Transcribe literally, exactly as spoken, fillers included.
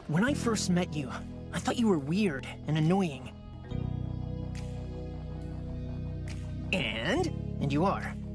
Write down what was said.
When I first met you, I thought you were weird and annoying. And? And you are.